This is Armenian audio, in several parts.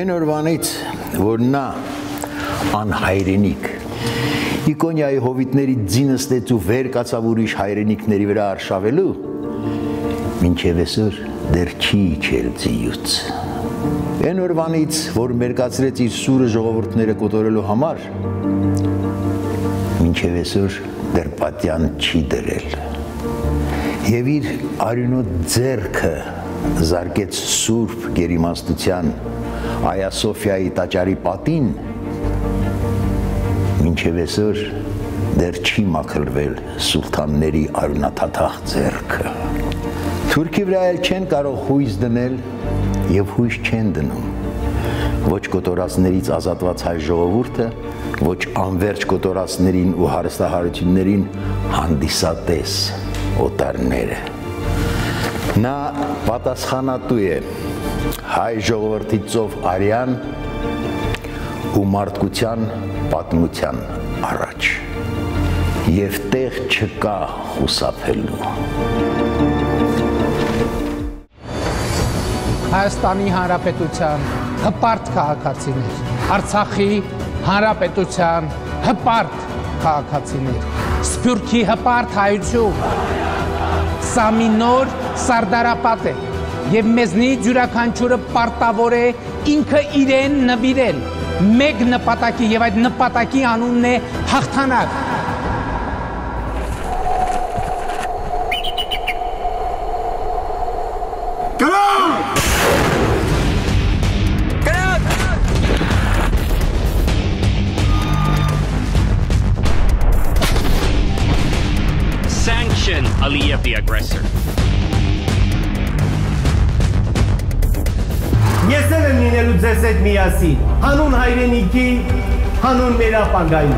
Այն օրվանից, որ նա անհայրենիք Իկոնիայի հովիտների ձինը ստեց ու վեր կացավ ուրիշ հայրենիքների վրա արշավելու, մինչև այսօր դեռ չի իջել ձիուց։ Այն օրվանից, որ մերկացրեց իր սուրը ժողովուրդները կոտորելու համար, մինչև այսօր դեռ պատյան չի դրել։ Եվ իր արյունոտ ձեռքը զարկեց սուրբ գերիմաստության Այա Սոֆիայի տաճարի պատին, մինչև այսօր դեռ չի մաքրվել սուլթանների արյունաթաթախ ձեռքը։ Թուրքի վրա էլ չեն կարող հույս դնել եւ հույս չեն դնում։ Ոչ կոտորածներից ազատված հայ ժողովուրդը, ոչ անվերջ կոտորածներին ու հարստահարություններին հանդիսատես օտարները։ Նա պատասխանատու է հայ ժողովրդի ծով արյան ու մարդկության պատմության առաջ եւ տեղ չկա խուսափելու։ Հայաստանի Հանրապետության հպարտ քաղաքացիներ, Արցախի Հանրապետության հպարտ քաղաքացիներ, Սփյուռքի հպարտ հայություն, սա մի նոր սարդարապատ է եւ մեզնից յուրաքանչյուրը պարտավոր է ինքը իրեն նվիրել մեկ նպատակի եւ այդ նպատակի անունն է հաղթանակ։ Sanction Aliyev the aggressor. Ես էլ եմ լինելու ձեզ հետ միասին, հանուն հայրենիքի, հանուն մեր ապագայի։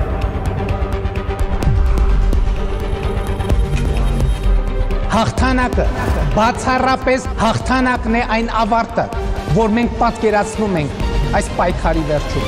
Հաղթանակը բացառապես հաղթանակն է այն ավարտը, որ մենք պատկերացնում ենք այս պայքարի վերջում։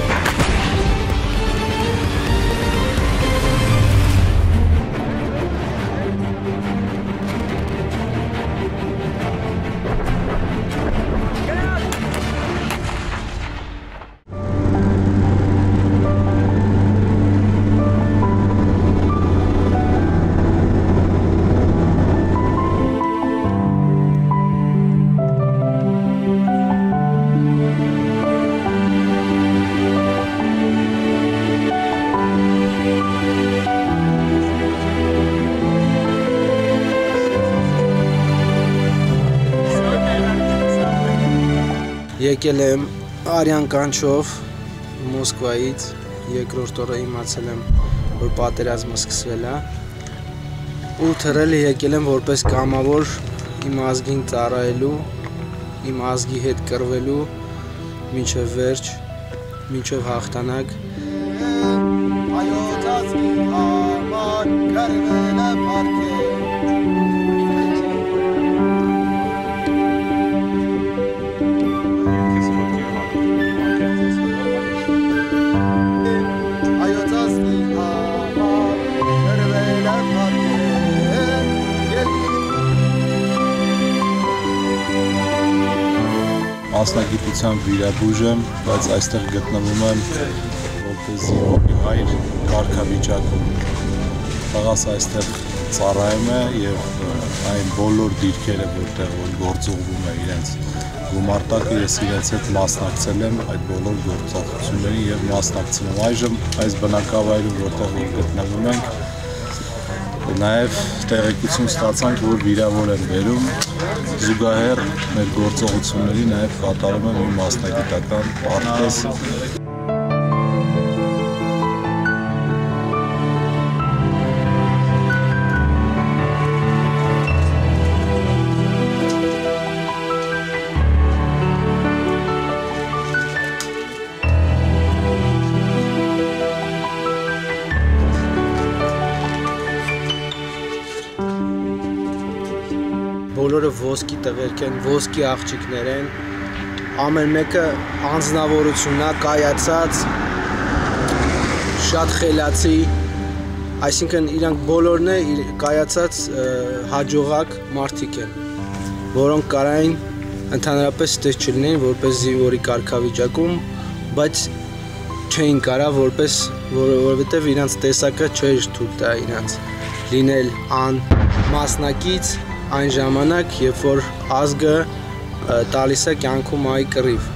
Եկել եմ արյան կանչով Մոսկվայից, երկրորդ օրը իմացել եմ, որ պատերազմը սկսվել է ու թռել եկել եմ որպես կամավոր իմ ազգին ծառայելու, իմ ազգի հետ կռվելու մինչև վերջ, մինչև հաղթանակ։ Մասնագիտությամբ վիրաբույժ եմ, բայց այստեղ գտնվում եմ որպես զինվորի հայր կարգավիճակում։ Տղաս այստեղ ծառայում է եւ այն բոլոր դիրքերը, որտեղ գործողվում է իրենց գումարտակը, ես իրենց հետ մասնակցել եմ այդ բոլոր գործողություններին եւ մասնակցում եմ այժմ այս բնակավայրում, որտեղ գտնվում ենք։ Նաև տեղեկություն ստացանք, որ վիրավոր են բերում, զուգահեռ մեր գործողությունների նաև կատարում եմ իմ մասնագիտական պարտքես։ Բոլորը ոսկի տղերք են, ոսկի աղջիկներ են, ամեն մեկը անձնավորությունն է, կայացած, շատ խելացի, այսինքն իրանք բոլորն է կայացած հաջողակ մարդիկ են, որոնք կարային ընդհանրապես այդպես չլինեին որպես զինվորի կարգավիճակում, բայց չէին կարա որովհետև իրանց տեսակը չէր թույլ տա իրանց լինել մասնակից այն ժամանակ, երբ որ ազգը տալիս է կյանքում այ կռիվ։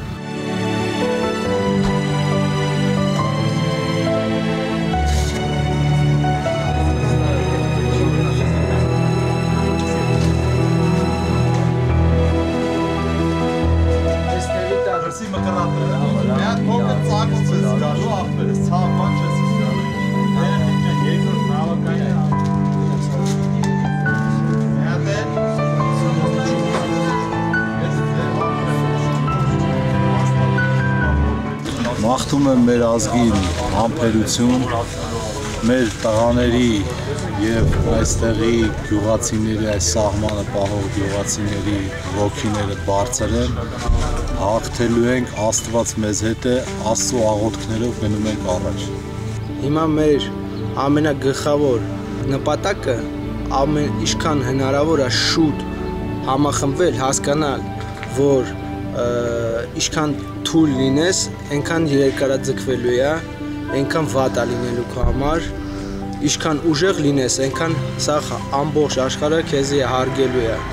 Մաղթում եմ մեր ազգին համբերություն, մեր տղաների և այստեղի գյուղացիների, այս սահմանը պահող գյուղացիների ոգիները բարձրեն, հաղթելու ենք, Աստված մեզ հետ է, Աստծո աղոթքներով գնում ենք առաջ։ Հիմա մեր ամենագլխավոր նպատակը ինչքան հնարավոր է շուտ համախմբվել, հասկանալ, որ ինչքան թույլ լինես, այնքան երկարաձգվելու է, այնքան վատ է լինելու քո համար, ինչքան ուժեղ լինես, այնքան սա ամբողջ աշխարհը քեզի հարգելու է։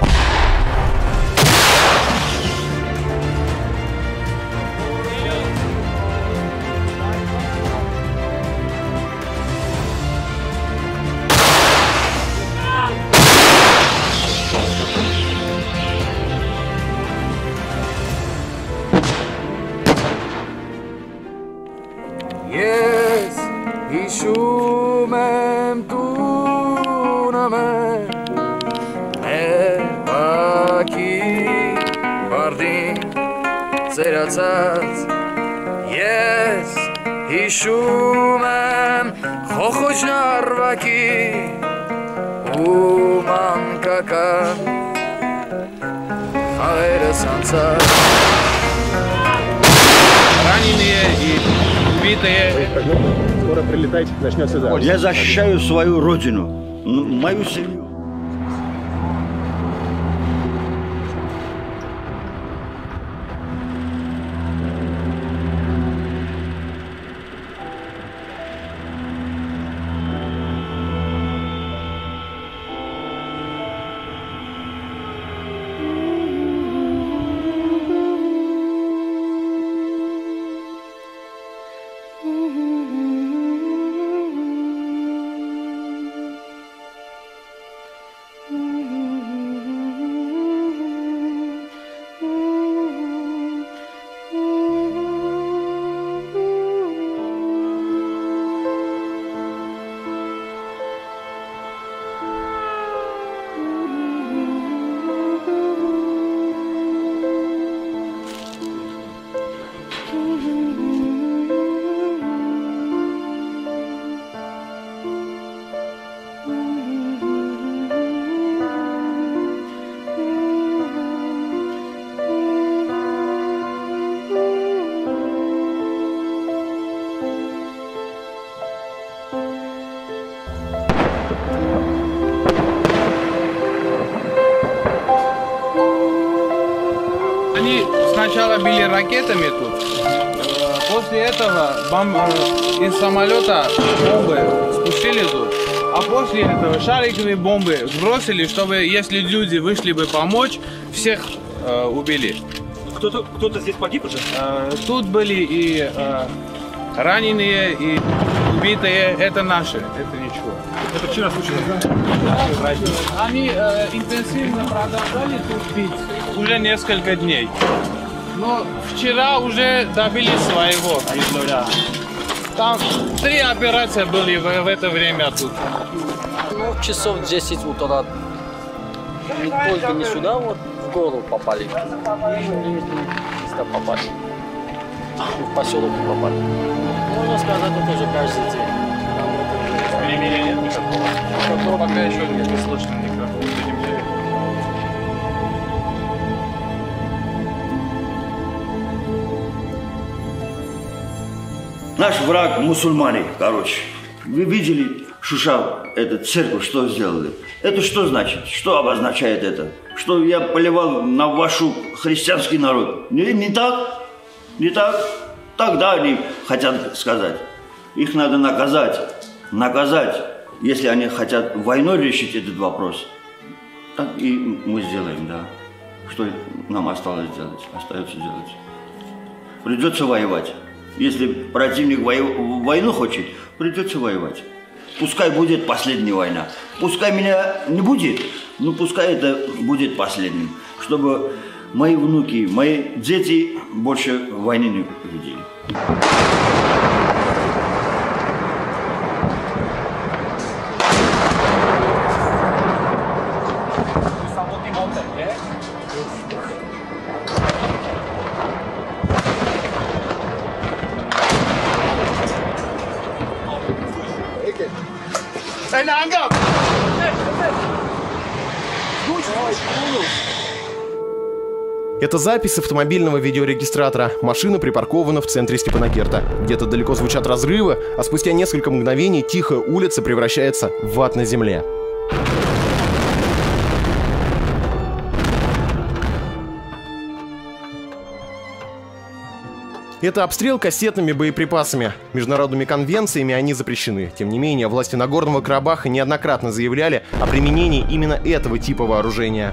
Ես հիշում եմ տունը մեր բակի վարդին ծերացած Ես հիշում եմ խոխոջ նարվակի ու մանկական խաղերս անցած Раненые и убитые. Скоро прилетайте, начнется запись. Я защищаю свою родину, мою семью. Они сначала били ракетами тут, после этого из самолета бомбы спустили тут, а после этого шариковые бомбы сбросили, чтобы если люди вышли бы помочь, всех убили. Кто-то здесь погиб уже? Тут были и раненые, и убитые, это наши, это ничего. Это вчера случилось, да? Они интенсивно продолжали тут бить уже несколько дней. Но вчера уже добились своего. Там 3 операции были в это время тут. Ну, часов 10 утра. Только не сюда, вот в гору попали. И попали. В поселок попали. Можно сказать, это уже каждый день. Перемирия нет никакого. Пока еще не слышно никакого перемирия. Наш враг мусульмане, короче. Вы видели Шуша, эту церковь, что сделали? Это что значит? Что обозначает это? что я поливал на вашу христианский народ. Не так? Не так? Тогда они хотят сказать. Их надо наказать, если они хотят войной решить этот вопрос. Так и мы сделаем, да. Что нам осталось делать? Остается делать. Придется воевать. Если противник войну хочет, придется воевать. Пускай будет последняя война. Пускай меня не будет, но пускай это будет последним. Чтобы мои внуки, мои дети больше войны не видели. Это запись с автомобильного видеорегистратора. Машина припаркована в центре Степанакерта. Где-то далеко звучат разрывы, а спустя несколько мгновений тихая улица превращается в ад на земле. Это обстрел кассетными боеприпасами. Международными конвенциями они запрещены. Тем не менее, власти Нагорного Карабаха неоднократно заявляли о применении именно этого типа вооружения.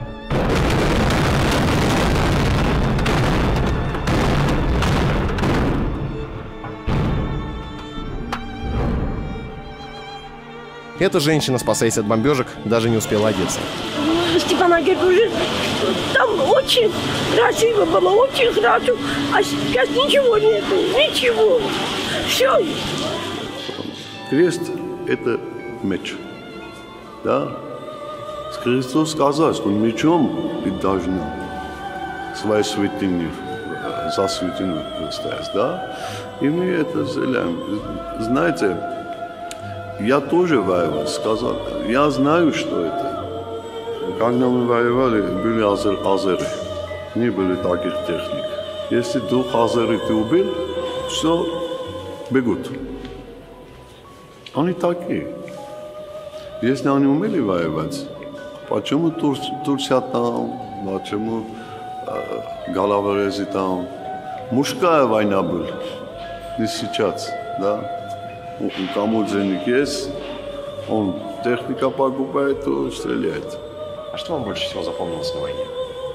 Эта женщина, спасаясь от бомбежек, даже не успела одеться. Степанакерт уже там очень красиво было, очень хорошо. А сейчас ничего нету, ничего. Все. Крест – это меч. Да? Христос сказал, что мечом ты должна свои святыни за святыню стоять. Да? И мы это сделаем. Знаете, я тоже воевал, сказал, я знаю, что это. Когда мы воевали, были азеры, не были таких техник. Если двух азеры ты убил, все, бегут. Они такие. Если они умели воевать, почему Турция там, почему Галаверези там? Мужская война была, не сейчас, да? У кому денег есть, он техника покупает, то стреляет. А что вам больше всего запомнилось на войне?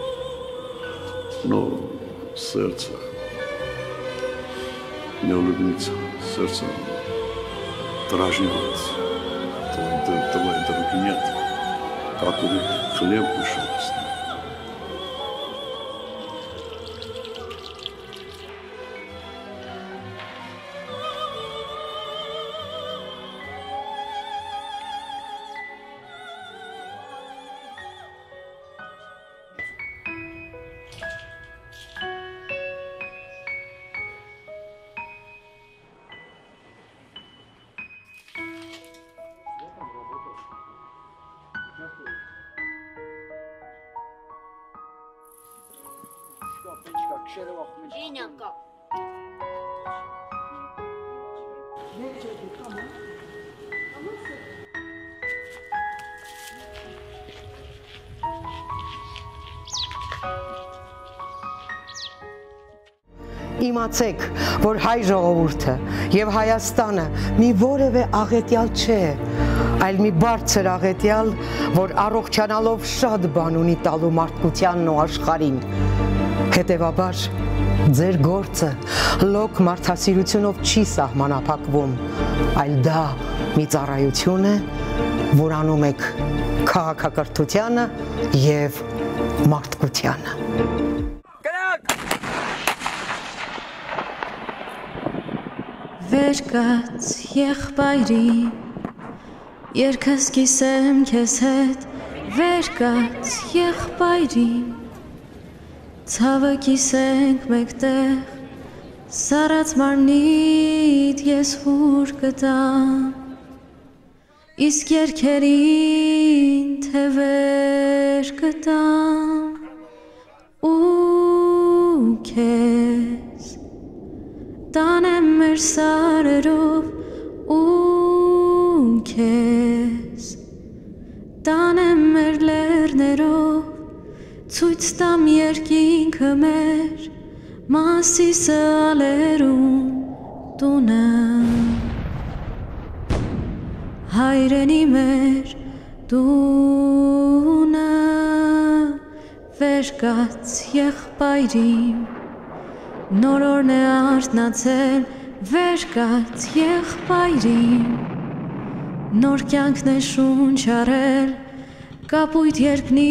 Ну, сердце. Не улыбнется. Сердце дрожнет. Этого нет. Который хлеб ушел с ним. Իմացեք, որ հայ ժողովուրդը եւ Հայաստանը մի որևէ աղետյալ չէ, այլ մի բարձր աղետյալ, որ առողջանալով շատ բան ունի տալու մարդկությանն ու աշխարհին։ Հետևաբար, ձեր գործը լոկ մարդասիրությունով չի սահմանափակվում, այլ դա մի ծառայություն է, որ անում եք քաղաքակրթությանը եւ մարդկությանը։ Վեր կաց եղբայրի, երկս կիսեմ քեզ հետ, վեր կաց եղբայրի, ցավը կիսենք մեկտեղ, սառած մարմնիդ ես հուր կտամ, իսկ երգերին թևեր կտամ, ու քեզ տանեմ մեր սարերով ու քեզ տանեմ մեր լեռներով ցույց տամ երկինքը մեր Մասիսը ալերում տունը Հայրենի մեր տունը Վերգած եղբայրիմ Նորորն է արթնացել Վերգած եղբայրիմ Նոր կյանքն է շունչ արել Կապույտ երկնի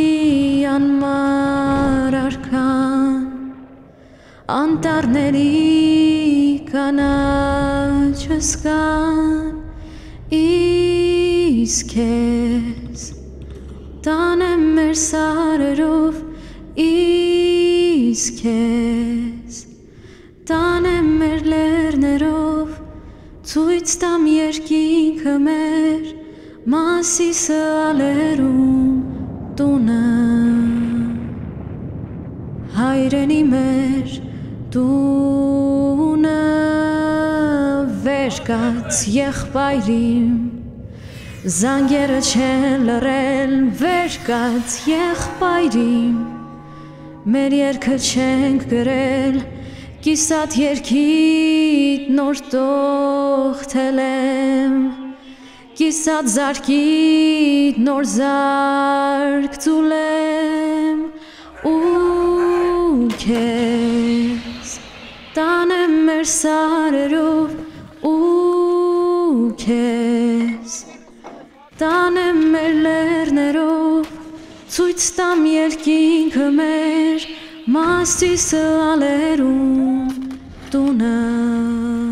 անմար արքան Անտառների կանաչս կան Իսկ ես տանեմ մեր սարերով Իսկ ես տանեմ մեր լեռներով Ցույց տամ երկինքը մեր Մասիսը ալերում տունը Հայրենի մեր տունը Վերգած եղբայրիմ Զանգերը չեն լռել Վերգած եղբայրիմ Մեր երգը չենք գրել Կիսատ երկիտ նոր տողթել եմ Կիսատ զարկիտ նոր զարկ ծուլեմ Ու քեզ տանեմ մեր սարերով Ու քեզ տանեմ մեր լեռներով Ցույց տամ երկինքը մեր Մասիսը ալերում տունը